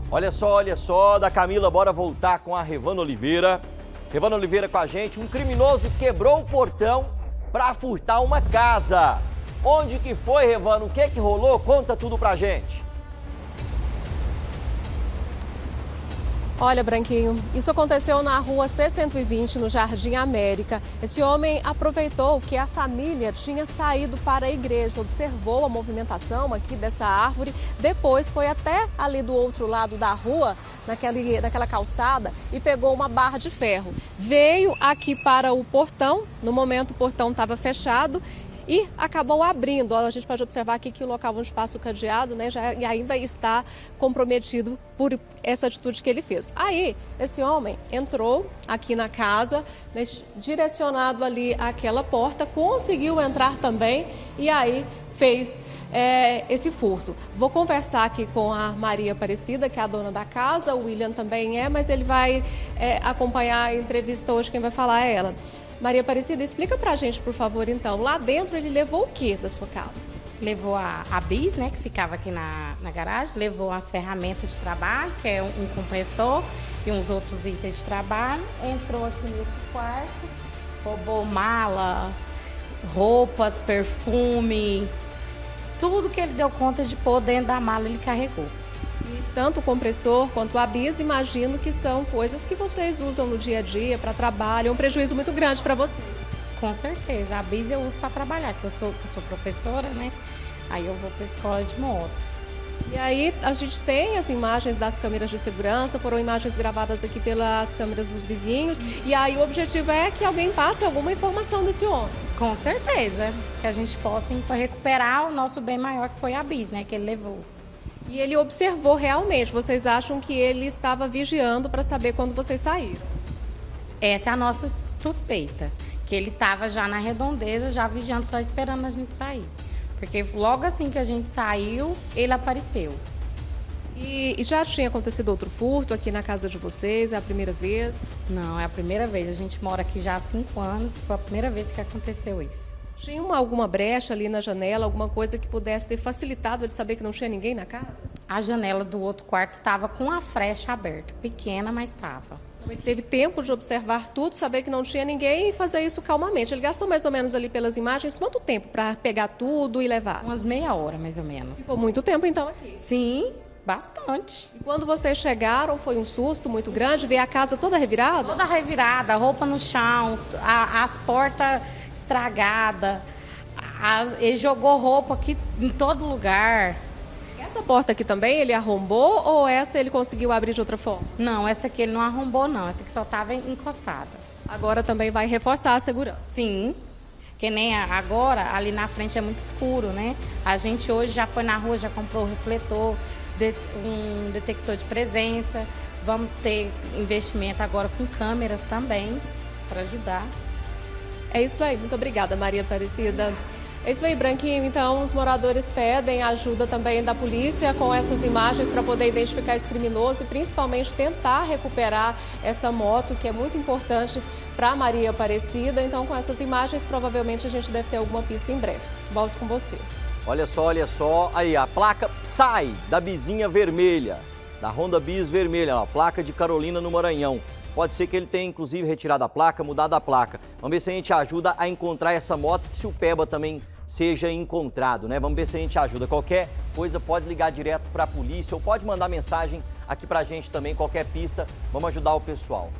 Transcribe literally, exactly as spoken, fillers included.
Olha só, olha só, da Camila, bora voltar com a Revana Oliveira. Revana Oliveira com a gente. Um criminoso quebrou o portão para furtar uma casa. Onde que foi, Revana? O que que rolou? Conta tudo pra gente. Olha, Branquinho, isso aconteceu na rua C cento e vinte, no Jardim América. Esse homem aproveitou que a família tinha saído para a igreja, observou a movimentação aqui dessa árvore, depois foi até ali do outro lado da rua, naquele, naquela calçada, e pegou uma barra de ferro. Veio aqui para o portão, no momento o portão estava fechado, e acabou abrindo. A gente pode observar aqui que o local onde passa o cadeado, né, já ainda está comprometido por essa atitude que ele fez. Aí, esse homem entrou aqui na casa, né, direcionado ali àquela porta, conseguiu entrar também e aí fez é, esse furto. Vou conversar aqui com a Maria Aparecida, que é a dona da casa, o William também é, mas ele vai é, acompanhar a entrevista hoje, quem vai falar é ela. Maria Aparecida, explica pra gente, por favor, então, lá dentro ele levou o que da sua casa? Levou a, a bis, né, que ficava aqui na, na garagem, levou as ferramentas de trabalho, que é um, um compressor e uns outros itens de trabalho, entrou aqui nesse quarto, roubou mala, roupas, perfume, tudo que ele deu conta de pôr dentro da mala ele carregou. E tanto o compressor quanto a bis, imagino que são coisas que vocês usam no dia a dia, para trabalho, é um prejuízo muito grande para vocês. Com certeza, a bis eu uso para trabalhar, porque eu sou, eu sou professora, né? Aí eu vou para a escola de moto. E aí a gente tem as imagens das câmeras de segurança, foram imagens gravadas aqui pelas câmeras dos vizinhos, e aí o objetivo é que alguém passe alguma informação desse homem. Com certeza, que a gente possa recuperar o nosso bem maior, que foi a bis, né, que ele levou. E ele observou realmente, vocês acham que ele estava vigiando para saber quando vocês saíram? Essa é a nossa suspeita, que ele estava já na redondeza, já vigiando, só esperando a gente sair. Porque logo assim que a gente saiu, ele apareceu. E, e já tinha acontecido outro furto aqui na casa de vocês? É a primeira vez? Não, é a primeira vez. A gente mora aqui já há cinco anos e foi a primeira vez que aconteceu isso. Tinha uma, alguma brecha ali na janela, alguma coisa que pudesse ter facilitado ele saber que não tinha ninguém na casa? A janela do outro quarto estava com a frecha aberta, pequena, mas estava. Ele teve tempo de observar tudo, saber que não tinha ninguém e fazer isso calmamente. Ele gastou mais ou menos ali pelas imagens, quanto tempo para pegar tudo e levar? Umas meia hora, mais ou menos. Ficou muito tempo então aqui? Sim, bastante. E quando vocês chegaram, foi um susto muito grande, ver a casa toda revirada? Toda revirada, roupa no chão, a, as portas estragadas. Ele jogou roupa aqui em todo lugar. Essa porta aqui também ele arrombou ou essa ele conseguiu abrir de outra forma? Não, essa aqui ele não arrombou não, essa aqui só estava encostada. Agora também vai reforçar a segurança? Sim, que nem agora, ali na frente é muito escuro, né? A gente hoje já foi na rua, já comprou refletor, um detector de presença, vamos ter investimento agora com câmeras também, para ajudar. É isso aí, muito obrigada, Maria Aparecida. É isso aí, Branquinho. Então, os moradores pedem ajuda também da polícia com essas imagens para poder identificar esse criminoso e principalmente tentar recuperar essa moto, que é muito importante para Maria Aparecida. Então, com essas imagens, provavelmente a gente deve ter alguma pista em breve. Volto com você. Olha só, olha só, aí a placa Psy da Bizinha Vermelha, da Honda Bis Vermelha, a placa de Carolina no Maranhão. Pode ser que ele tenha, inclusive, retirado a placa, mudado a placa. Vamos ver se a gente ajuda a encontrar essa moto, que se o Peba também seja encontrado, né? Vamos ver se a gente ajuda. Qualquer coisa pode ligar direto para a polícia ou pode mandar mensagem aqui para a gente também, qualquer pista. Vamos ajudar o pessoal.